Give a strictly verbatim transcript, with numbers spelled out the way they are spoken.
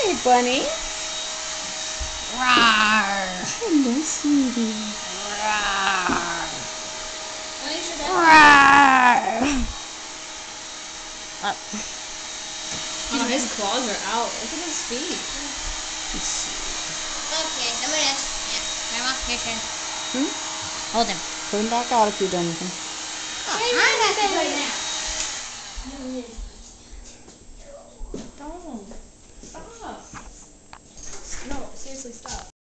Hey, bunny. Rawr. Hello, sweetie. Rawr. Rawr. Up. Oh, his claws are out. Look at his feet. Okay, someone else. Yeah, Grandma, your turn. Hmm? Hold him. Put him back out if you're done with him. Oh, I have to put him out. Don't. Stop. No, seriously, stop.